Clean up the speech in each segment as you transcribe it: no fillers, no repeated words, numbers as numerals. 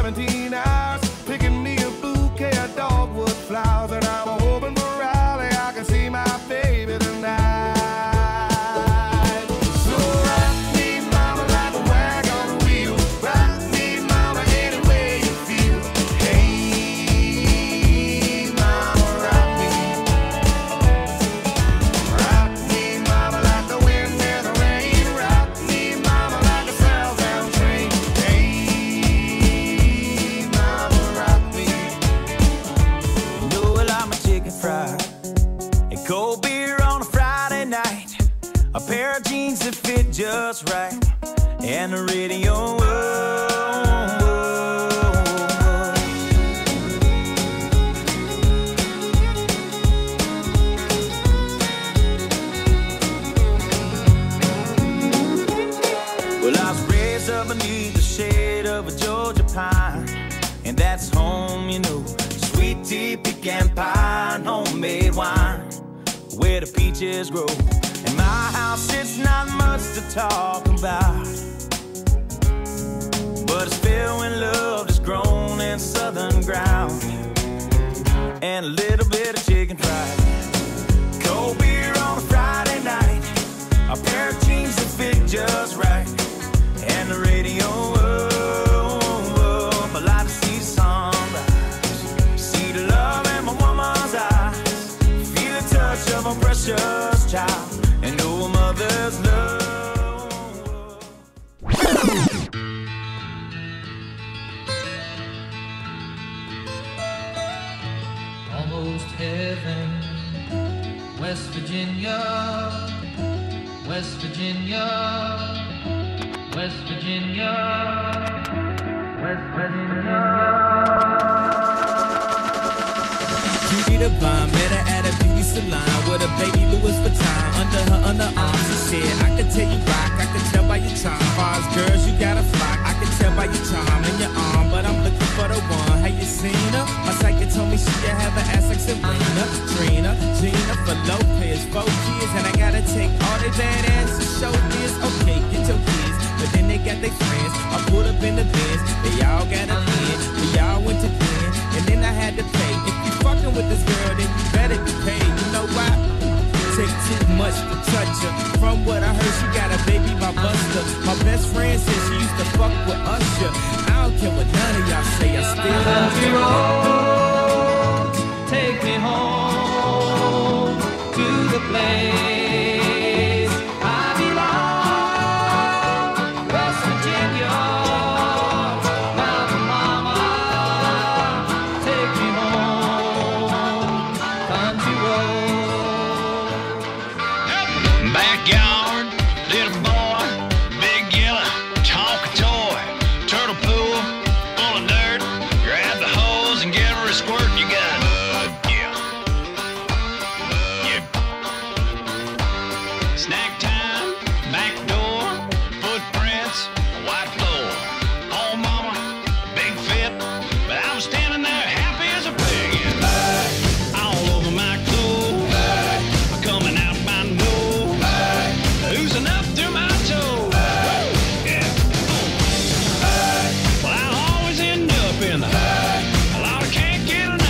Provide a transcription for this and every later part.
17 hours, picking me a bouquet of dogwood flowers, and I'm hoping for Raleigh I can see my baby tonight. So rock me, mama, like a wagon wheel. Rock me, mama, any way you feel. Hey, mama, rock me. Rock me, mama, like the wind and the rain. Rock me, mama, like a southbound train. Hey, mama, rock me. You know I like my chicken fried and cold beer on a Friday night, a pair of jeans that fit just right, and the radio. Well, I was raised up beneath the shade of a Georgia pine, and that's home, you know. Sweet tea, pecan pie, and homemade wine, where the peaches grow. In my house, it's not much to talk about, but it's filled with love that's grown in southern ground, and a little bit of chicken fried. Cold beer on a Friday night, a pair of jeans that fit just right, and the radio up. I like to see the sunrise, see the love in my woman's eyes, feel the touch of a precious child, and know a mother's love. Almost heaven, West Virginia, West Virginia, West Virginia, West Virginia. Beauty divine, met her at a beauty salon with a baby Louis Vuitton under her underarm. She said, I can tell you rock, I can tell by your charm. Fars girls, you got a flock, I can tell by your charm and your arm, but I'm looking for the one. Have you seen her? My psychic told me she could have an ass like Serena, Trina, Gina, for Lopez, 4 kids, and I gotta take all they badass to show this. Okay, get your kids, but then they got their friends. I pulled up in the Benz, they all got a pen, we all went to den, and then I had to pay. If you fucking with this girl, then you better be paid. You know why? Take too much to touch her. From what I heard, she got a baby by Buster. My best friend said she used to fuck with Usher. I don't care what none of y'all say, I still Country road, take me home to the place I belong. West Virginia, mountain mama, take me home. Country road. Backyard, little boy, big yellow, Tonka toy, turtle pool, full of dirt. Grab the hose and give her a squirt. You got yeah. Snack time, back door, footprints, white floor. Oh, mama, big fit, but I was standing there happy as a pig. All over my clothes, coming out my nose, oozing up through my toes. Yeah. Well, I always end up in the Lord, I can't get enough.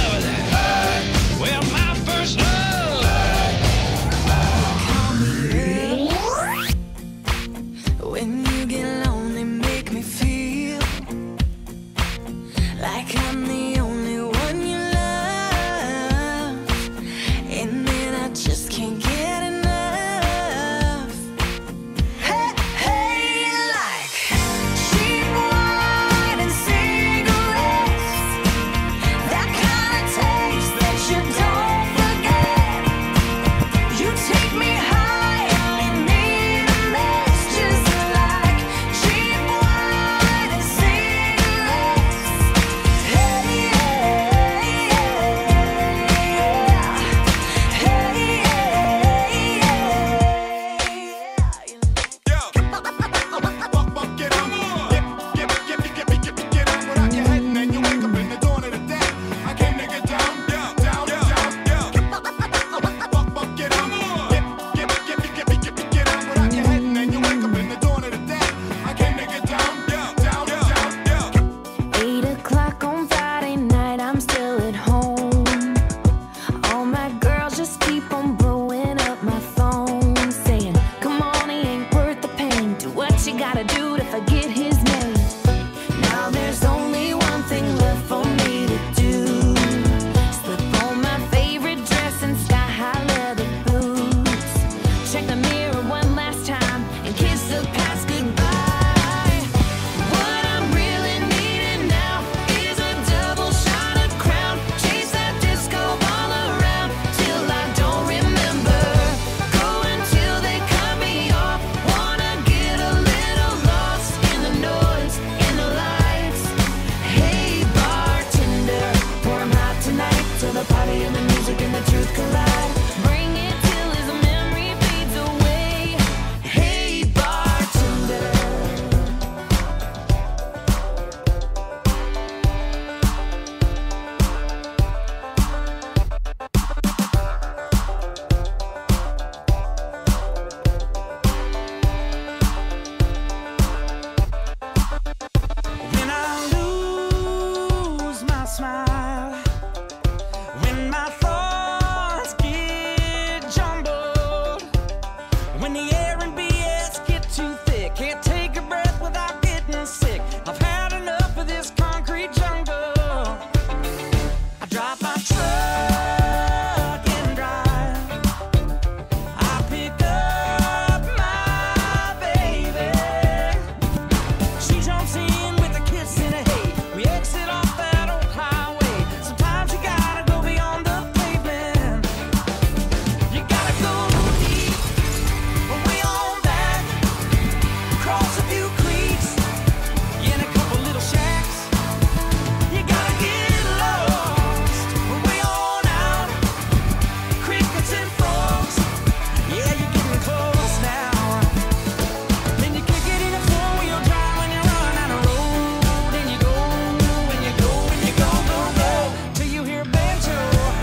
smile when my thoughts get jumbled, when the air and BS get too thick, can't take a breath without getting sick. I've had enough of this concrete jungle. I drive my truck and drive. I pick up my baby. She jumps in with a kiss and a hey. We exit off that old highway. Sometimes you gotta go beyond the pavement. You gotta go deep, way on back, cross a few creeks, in a couple little shacks. You gotta get lost, way on out, crickets and frogs. Yeah, you're getting close now. Then you kick it in a four-wheel drive when you run out of road, and you go, and you go, and you go, go, go, till you hear banjo.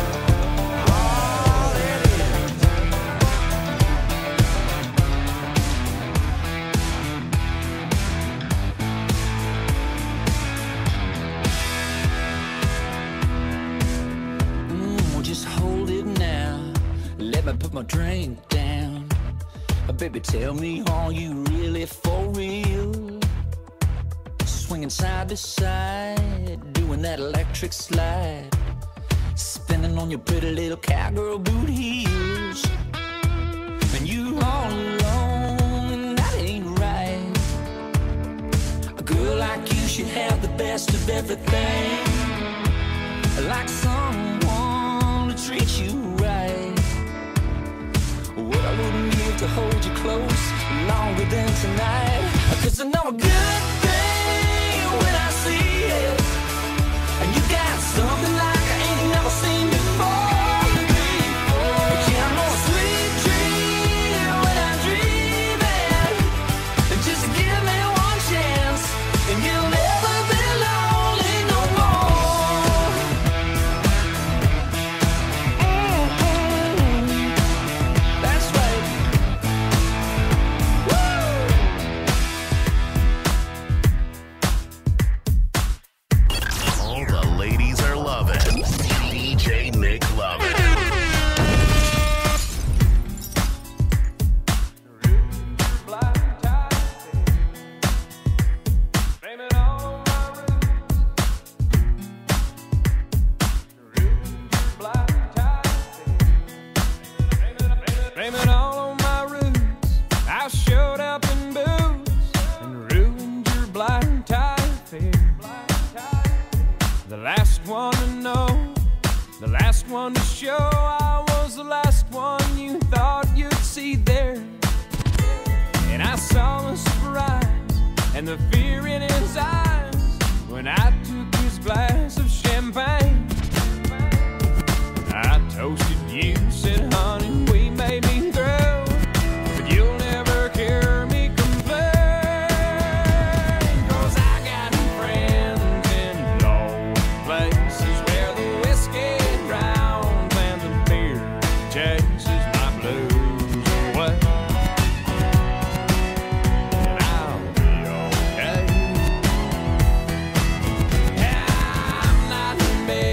Oh, there it is. Well, just hold it now. Let me put my drink down. Baby, tell me, are you really for real? Swinging side to side, doing that electric slide, spinning on your pretty little cowgirl boot heels. And you all alone, and that ain't right. A girl like you should have the best of everything, like someone to treat you right. What I wouldn't give to hold you close longer than tonight. 'Cause I know a good thing when I see it, and you got something like I ain't never seen before. Yeah, I know a sweet dream when I dream it. And just give me one chance, and you'll never be lonely no more. That's right. All the ladies are loving DJ Nick Lovin'. Blame it all on my roots. I showed up in booze and ruined your blind tie affair. The last one to know, the last one to show. I was the last one you thought you'd see there. And I saw the surprise and the fear in his eyes when I took his glass of champagne. I toasted you, said, honey, we may be through, but you'll never hear me complain. 'Cause I got friends in low places where the whiskey drowns and the beer chases my blues away. And I'll be okay. I'm not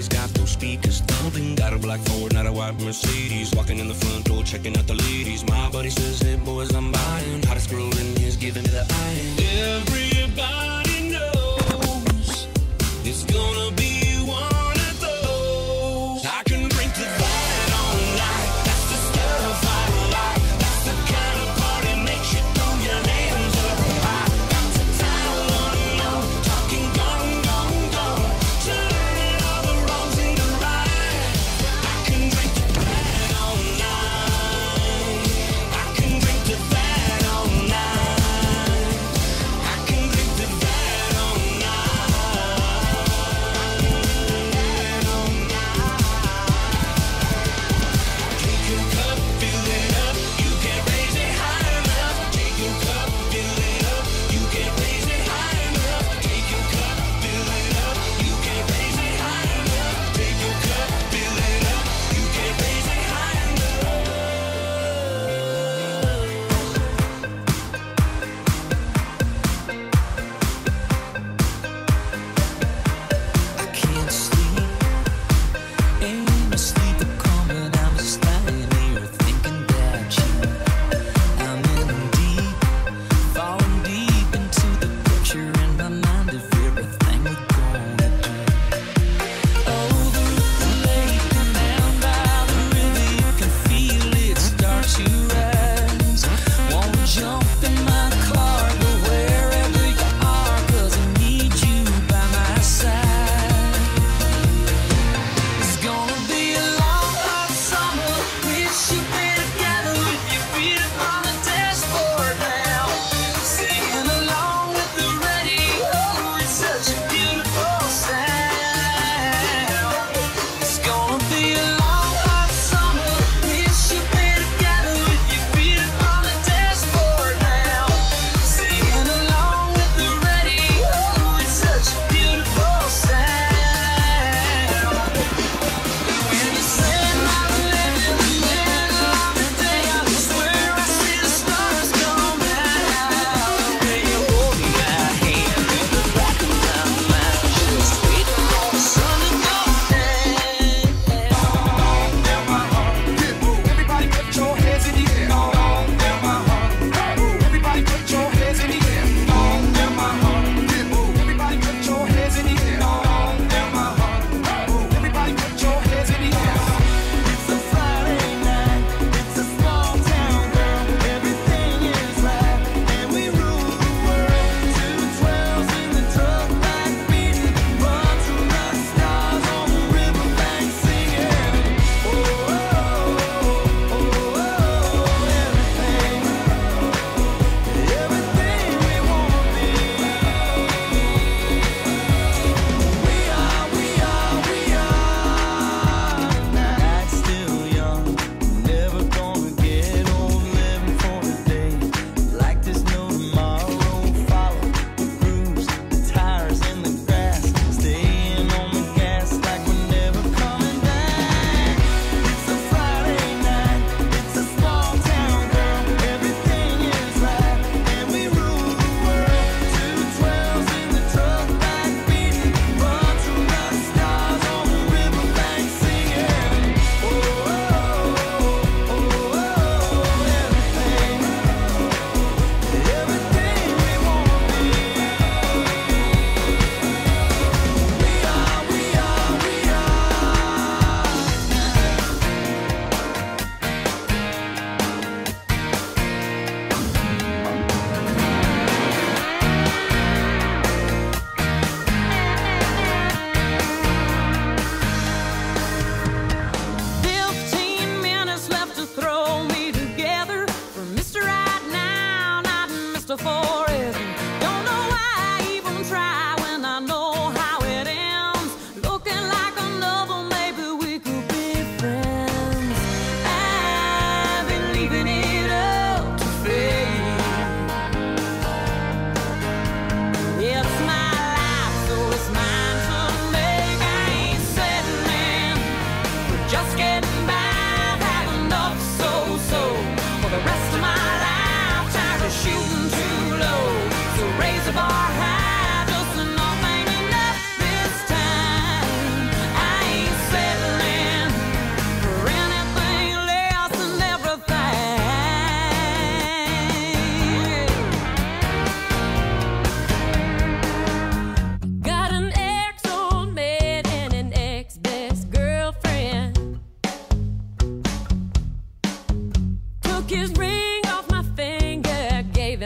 It's got those speakers thumping. Got a black Ford, not a white Mercedes. Walking in the front door, checking out the ladies. My buddy says, hey boys, I'm buying. Hottest girl in here's giving me the eye. Everybody knows it's gonna be one of those. I can drink to that all night. That's the stuff I like. That's the kind of party makes you throw your hands up high. Got the town on low, talking gone, gone, gone. Turning all the wrongs into right. I can drink to that all night. I can drink to that all night. I can drink to that all night.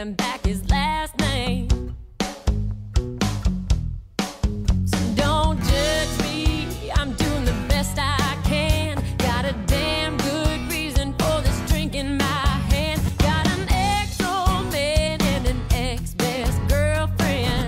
taking back his last name. So don't judge me, I'm doing the best I can. Got a damn good reason for this drink in my hand. Got an ex-old man and an ex-best girlfriend.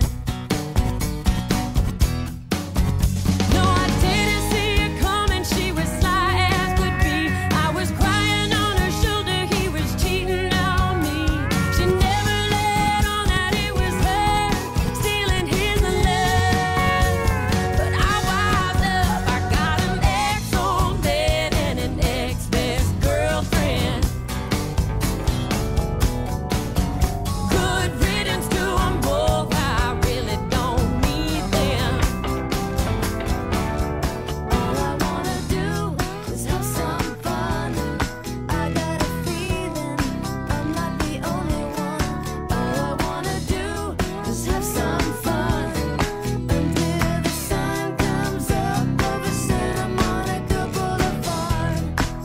No, I didn't see her coming, she was sly as could be. I was crying on her shoulder, he was cheating on me. She never let on that it was her stealing his love. But I wised up, I got an ex-old man and an ex-best girlfriend. Good riddance to them both, I really don't need them. All I wanna do is have some fun. I got a feeling I'm not the only one. All I wanna do is have some fun until the sun comes up over Santa Monica Boulevard.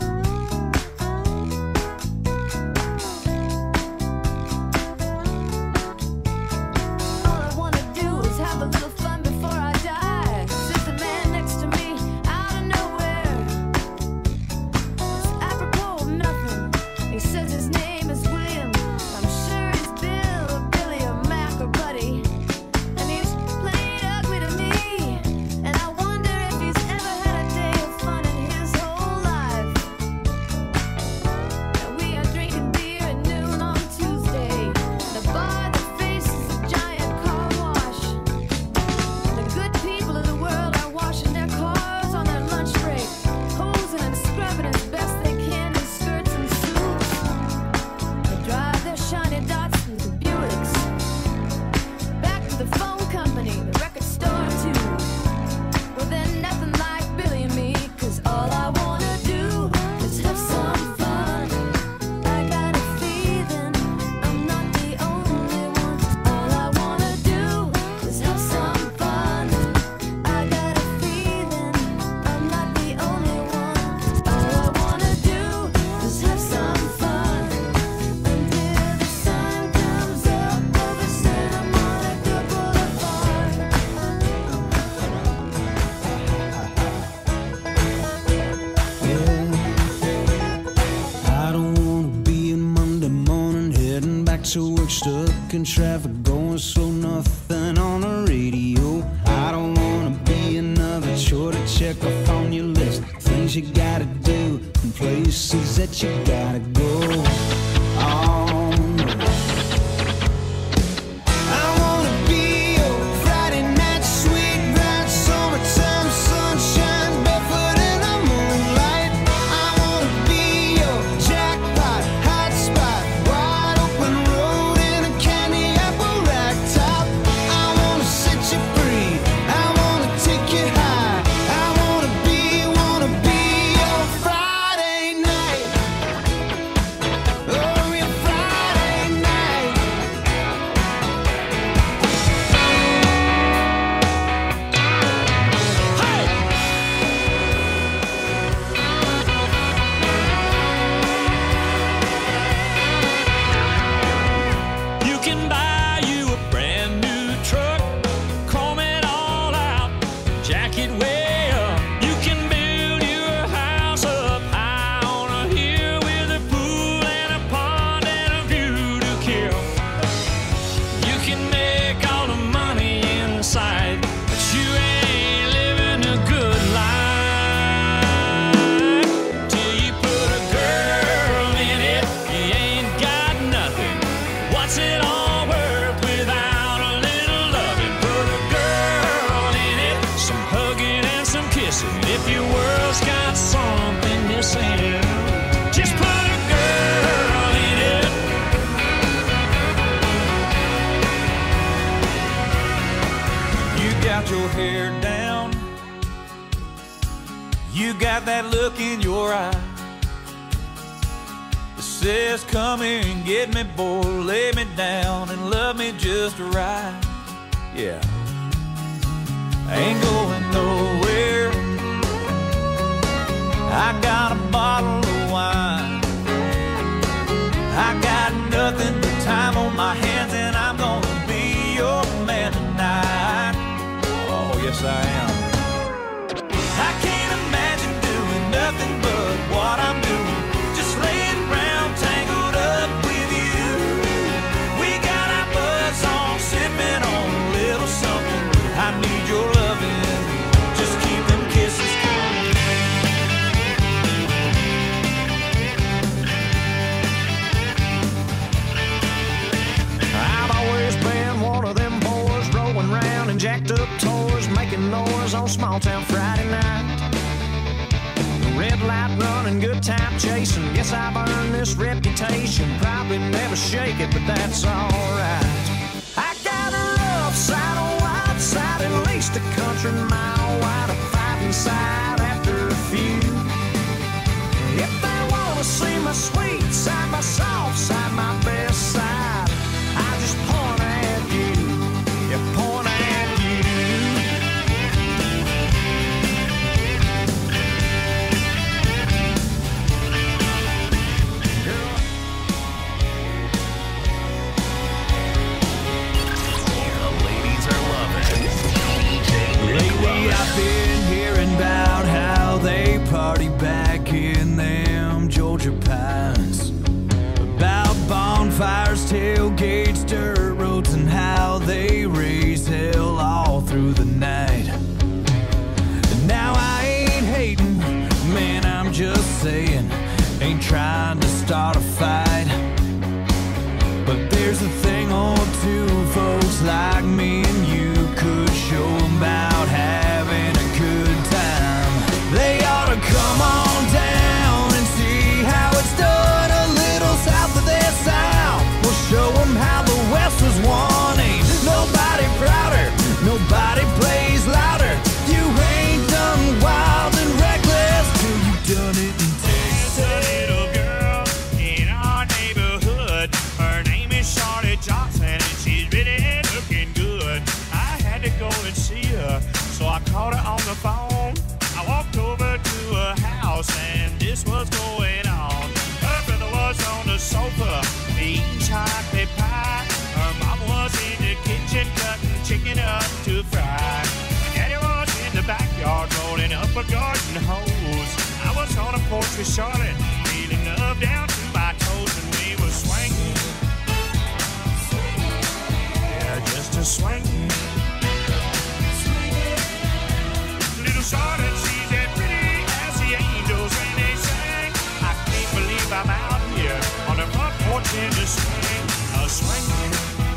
All I wanna do is have a little fun before I die. Sits the man next to me out of nowhere. It's apropos of nothing. He says his name is William. I'm sure he's Bill or Billy or Mac or Buddy. And he's played ugly to me. And I wonder if he's ever had a day of fun in his whole life. And we are drinking beer at noon on Tuesday. The bar that faces a giant car wash. The good people of the world are washing their cars on their lunch break, hosing and scrubbing as best they can in skirts and suits. They drive their shiny dots through the Buicks, back to the phone company, the record store too. Well, they're nothing like Billy and me, 'cause all I wanna do is have some fun. I got a feeling I'm not the only one. All I wanna do is have some fun. I got a feeling I'm not the only one. All I wanna do is have some fun until the sun comes up over Santa Monica Boulevard. I don't wanna be a Monday morning heading back to work, stuck in traffic, going slow, nothing on the radio. I don't wanna be another chore to check off on your list, things you gotta do and places that you gotta go. Oh, no. I wanna be your Friday night sweet ride, summertime sunshine, barefoot in the moonlight. I wanna be your jackpot, hot spot, wide open road in a candy apple rack top. I wanna set you free, I wanna take you high. I wanna be your Friday night. Oh, your Friday night. You can buy you a brand new truck, comb it all out, jack it way up. You can build you a house up high on a hill with a pool and a pond and a view to kill. You can make all the money in sight, but you ain't living a good life till you put a girl in it. You ain't got nothing. What's it all worth without a little loving? Put a girl in it, some hugging and some kissing. If your world's got something missing, just put a girl in it. You got your hair down, you got that look in your eye that says, come here and get me, boy, lay me down and love me just right. Yeah, I ain't going nowhere. I got a bottle of wine, I got nothing but time on my hands. small town Friday night. Red light running, good time chasing. Guess I've earned this reputation. Probably never shake it, but that's alright. I got a rough side, a wide side, at least a country mile wide, a fighting side after a few. If they wanna see my sweet side, my soft side, my best side, I just point at you. Yeah, point at you. The ladies are loving DJ Lately I've been hearing about how they party back in them Georgia pines, about bonfires, tailgates, dirt roads, and how they raise hell all through the night. And now I ain't hating, man, I'm just saying, ain't trying to start a fight. But there's a thing or two folks like me and you could show 'em about having a good time. They ought to come on down and see how it's done a little south of their south. We'll show 'em how the West was won. Ain't nobody prouder, nobody plays louder. You ain't done wild and reckless till you've done it in Texas. There's a little girl in our neighborhood. Her name is Charlotte Johnson, and she's really looking good. I had to go and see her, so I called her on the phone. I walked over to her house, and this was going on. Her brother was on the sofa, eating chocolate pie. Her mom was in the kitchen cutting chicken up to fry. Daddy was in the backyard rolling up a garden hose. I was on a porch with Charlotte, feeling love down to my toes, and we were swinging. Yeah, just a swinging. Little Charlotte, she's as pretty as the angels when they sing. I can't believe I'm out here on the front porch in the swing, a swinging.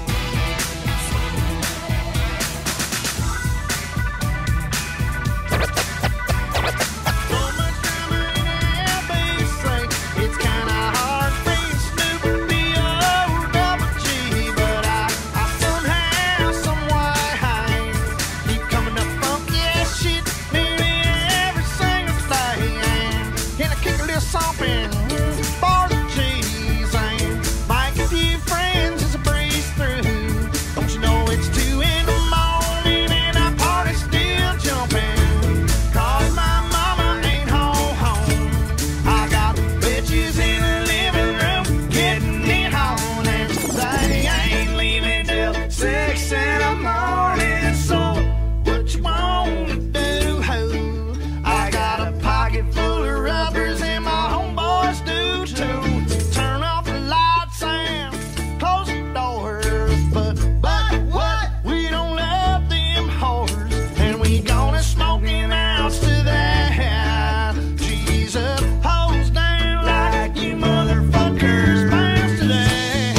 It's kinda hard for you, Snoop, B-O-double-G, but I somehow, someway, keep coming up funky as shit, nearly every single day. Can I kick a little something for the cheese? And make a few friends as I breeze through. Don't you know it's 2 in the morning and our party's still jumping? 'Cause my mama ain't home. I got bitches in the living room getting it on, and they ain't leaving till 6 in the morning. So what you wanna do, ho? I got a pocket full of rubbers and my homeboys do too. Turn off the lights and close the doors, but what? We don't love them whores, and we gonna smoking out to that. Jesus, hose down like you motherfuckers bounce to that.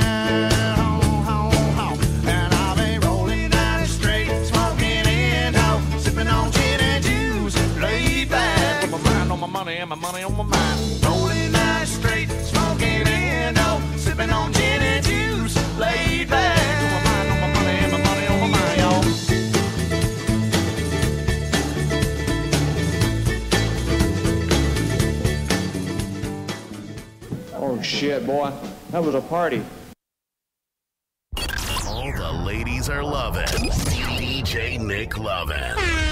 And I'll be rolling down the street, smoking in, sipping on gin and juice, laid back. Put my mind on my money and my money on my mind. Rolling down the street, smoking in, sipping on gin and juice, laid back. Put my mind on my money and my money on my mind, y'all. Oh shit, boy. That was a party. All the ladies are loving DJ Nick Lovin'.